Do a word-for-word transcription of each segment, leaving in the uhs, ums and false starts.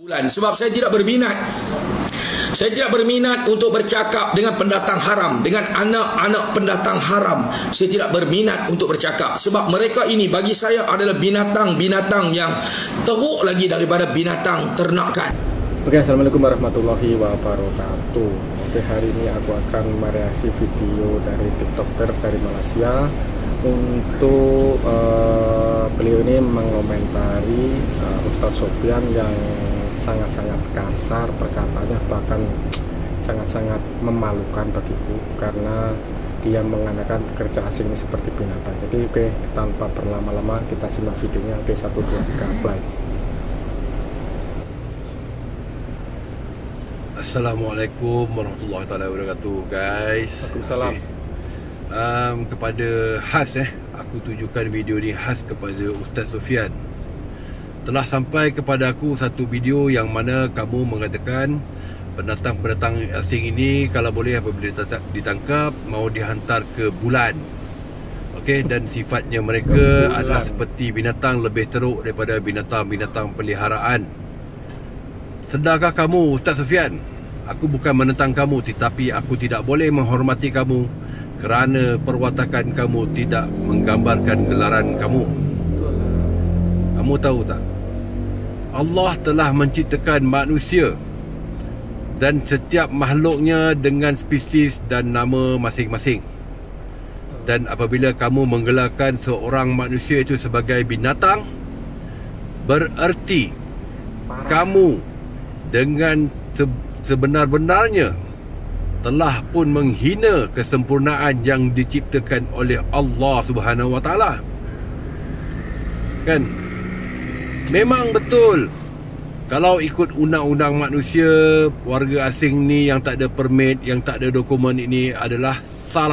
Sebab saya tidak berminat Saya tidak berminat untuk bercakap dengan pendatang haram, dengan anak-anak pendatang haram. Saya tidak berminat untuk bercakap. Sebab mereka ini bagi saya adalah binatang-binatang yang teruk lagi daripada binatang ternakan. Oke, Assalamualaikum warahmatullahi wabarakatuh. Oke, hari ini aku akan mereaksi video dari TikToker dari Malaysia. Untuk uh, beliau ini mengomentari uh, Ustadz Sofyan yang sangat-sangat kasar perkataannya, bahkan sangat-sangat memalukan bagiku karena dia mengatakan pekerja asing ini seperti binatang. Jadi oke, tanpa berlama-lama kita simak videonya. Oke, satu dua tiga play. Assalamualaikum warahmatullahi wabarakatuh, guys. Waalaikumsalam. Okay. Um, kepada khas eh aku tujukan video ni khas kepada Ustaz Sofyan. Telah sampai kepada aku satu video yang mana kamu mengatakan pendatang-pendatang asing ini kalau boleh apabila ditangkap mau dihantar ke bulan. Okey, dan sifatnya mereka adalah seperti binatang, lebih teruk daripada binatang-binatang peliharaan. Sedarkah kamu, Ustaz Sofyan? Aku bukan menentang kamu, tetapi aku tidak boleh menghormati kamu kerana perwatakan kamu tidak menggambarkan gelaran kamu. Kamu tahu tak? Allah telah menciptakan manusia dan setiap makhluknya dengan spesies dan nama masing-masing. Dan apabila kamu menggelarkan seorang manusia itu sebagai binatang, bererti kamu dengan sebenar-benarnya telah pun menghina kesempurnaan yang diciptakan oleh Allah Subhanahu Wa Taala. Kan? Memang betul, kalau ikut undang-undang manusia, warga asing ni yang tak ada permit, yang tak ada dokumen ini adalah salah.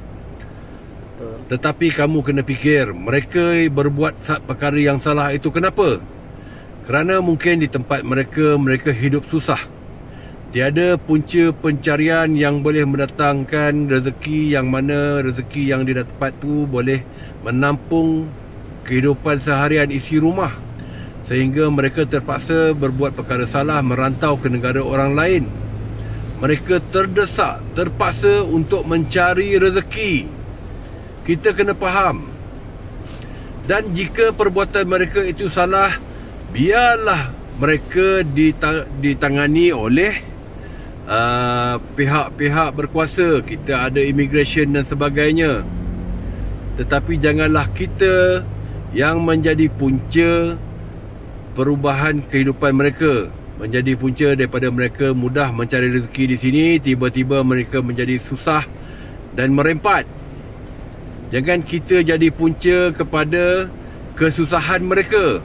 Betul. Tetapi kamu kena fikir, mereka berbuat perkara yang salah itu kenapa? Kerana mungkin di tempat mereka, mereka hidup susah. Tiada punca pencarian yang boleh mendatangkan rezeki, yang mana rezeki yang didapat tu boleh menampung kehidupan seharian isi rumah. Sehingga mereka terpaksa berbuat perkara salah, merantau ke negara orang lain. Mereka terdesak, terpaksa untuk mencari rezeki. Kita kena faham. Dan jika perbuatan mereka itu salah, biarlah mereka ditangani oleh uh, pihak-pihak berkuasa. Kita ada immigration dan sebagainya. Tetapi janganlah kita yang menjadi punca perubahan kehidupan mereka, menjadi punca daripada mereka mudah mencari rezeki di sini, tiba-tiba mereka menjadi susah dan merempat. Jangan kita jadi punca kepada kesusahan mereka.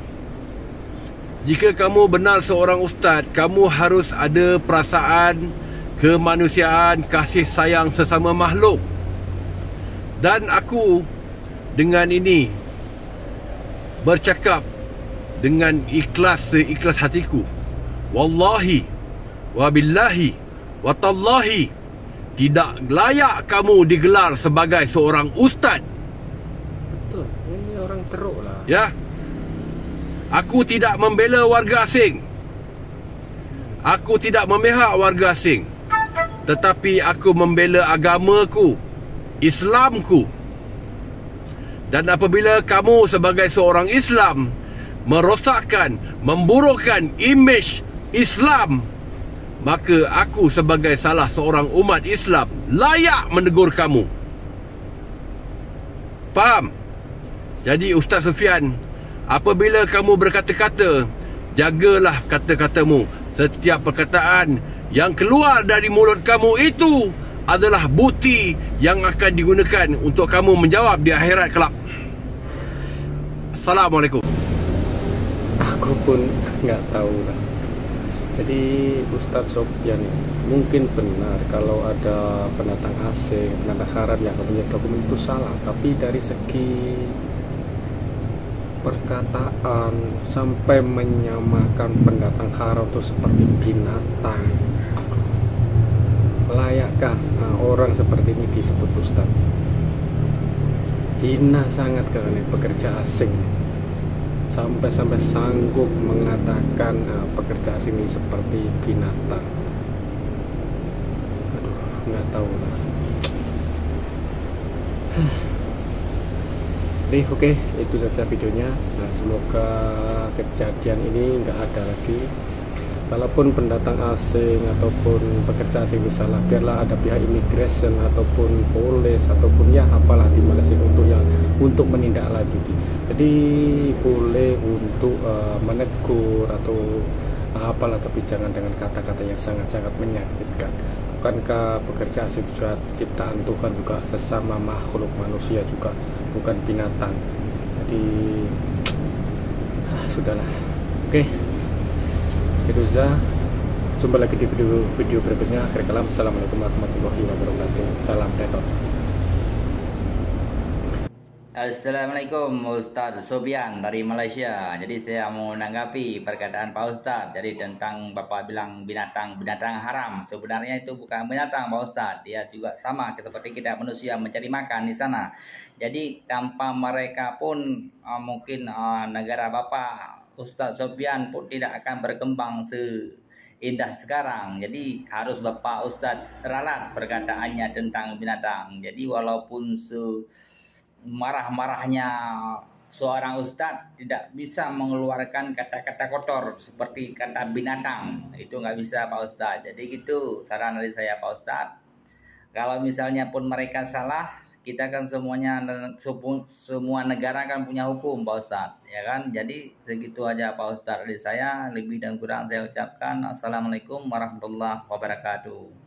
Jika kamu benar seorang ustaz, kamu harus ada perasaan kemanusiaan, kasih sayang sesama makhluk. Dan aku dengan ini bercakap dengan ikhlas seikhlas hatiku. Wallahi wabillahi watallahi, tidak layak kamu digelar sebagai seorang ustaz. Betul, ini orang teruk lah. Ya, aku tidak membela warga asing, aku tidak memihak warga asing, tetapi aku membela agamaku, Islamku. Dan apabila kamu sebagai seorang Islam merosakkan, memburukkan imej Islam, maka aku sebagai salah seorang umat Islam layak menegur kamu. Faham? Jadi Ustaz Sofyan, apabila kamu berkata-kata, jagalah kata-katamu. Setiap perkataan yang keluar dari mulut kamu itu adalah bukti yang akan digunakan untuk kamu menjawab di akhirat kelak. Assalamualaikum. Aku pun nggak tahu lah. Jadi Ustadz Sofyan mungkin benar kalau ada pendatang asing, pendatang haram yang punya dokumen itu salah. Tapi dari segi perkataan sampai menyamakan pendatang haram itu seperti binatang, layakkah nah, orang seperti ini disebut ustadz? Hina sangat karena pekerja asing. sampai-sampai sanggup mengatakan uh, pekerja asing ini seperti binatang. Aduh, nggak tahu lah. Jadi oke, okay, itu saja videonya. Nah, semoga kejadian ini nggak ada lagi. Kalaupun pendatang asing ataupun pekerja asing salah, biarlah ada pihak imigrasi ataupun polis ataupun ya apalah di Malaysia untuk yang untuk menindaklanjuti. Jadi boleh untuk uh, menegur atau uh, apalah, tapi jangan dengan kata-kata yang sangat-sangat menyakitkan. Bukankah pekerja asing juga ciptaan Tuhan, juga sesama makhluk manusia juga, bukan binatang. Jadi ah, sudahlah. Oke. Okay. Itu saja. Jumpa lagi di video video berikutnya. Akhir kalam, assalamualaikum warahmatullahi wabarakatuh. Salam tekor. Assalamualaikum, Ustaz Sobian dari Malaysia. Jadi saya mau menanggapi perkataan Pak Ustaz. Jadi tentang Bapak bilang binatang-binatang haram. Sebenarnya itu bukan binatang, Pak Ustaz. Dia juga sama seperti kita manusia mencari makan di sana. Jadi tanpa mereka pun uh, mungkin uh, negara Bapak Ustaz Sobian pun tidak akan berkembang seindah sekarang. Jadi harus Bapak Ustaz ralat perkataannya tentang binatang. Jadi walaupun se marah-marahnya seorang Ustaz tidak bisa mengeluarkan kata-kata kotor seperti kata binatang. Itu nggak bisa, Pak Ustaz. Jadi gitu saran dari saya, Pak Ustaz. Kalau misalnya pun mereka salah, kita kan semuanya semua negara kan punya hukum, Pak Ustaz, ya kan? Jadi segitu aja Pak Ustaz dari saya. Lebih dan kurang saya ucapkan assalamualaikum warahmatullahi wabarakatuh.